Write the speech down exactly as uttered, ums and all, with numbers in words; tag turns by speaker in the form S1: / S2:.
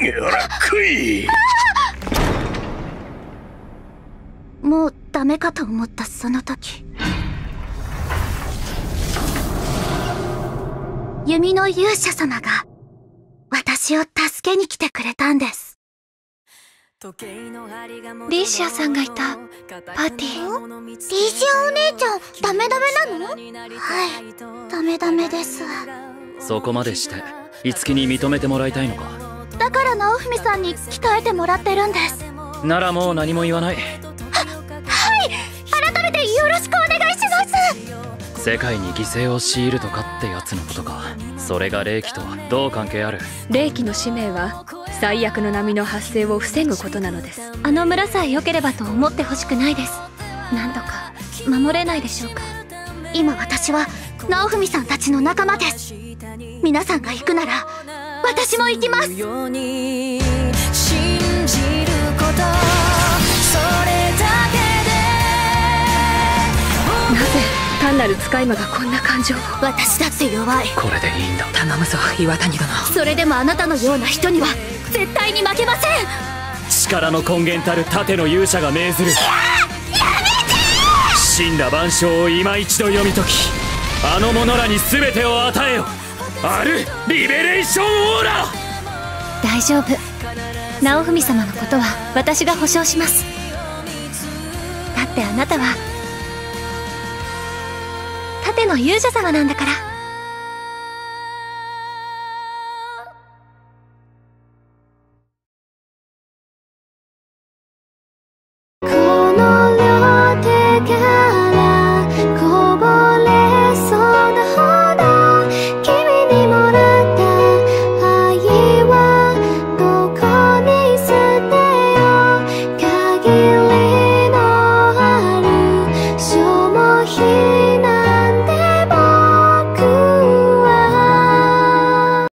S1: やらっこい。
S2: もうダメかと思ったその時、弓の勇者様が私を助けに来てくれたんです。
S3: リーシアさんがいたパーティー。
S2: リーシアお姉ちゃんダメダメなの？はい、ダメダメです。
S4: そこまでして樹に認めてもらいたいのか。
S2: だから直文さんに鍛えてもらってるんです。
S4: ならもう何も言わない。
S2: は、はい、改めてよろしくお願いします。
S4: 世界に犠牲を強いるとかってやつのことか。それが霊気とどう関係ある？
S3: 霊気の使命は最悪の波の発生を防ぐことなのです。
S2: あの村さえ良ければと思ってほしくないです。何度か守れないでしょうか。今私は直文さんたちの仲間です。皆さんが行くなら私も行きます。信じること、それ
S3: だけでなぜ単なる使い魔がこんな感情を。
S2: 私だって弱い。
S4: これでいいんだ。
S3: 頼むぞ岩谷殿。
S2: それでもあなたのような人には絶対に負けません。
S4: 力の根源たる盾の勇者が命ずる。
S2: や、やめて
S4: 神羅万象を今一度読み解き、あの者らに全てを与えよ。あるリベレーションオーラ。
S2: 大丈夫、直文様のことは私が保証します。だってあなたは盾の勇者様なんだから。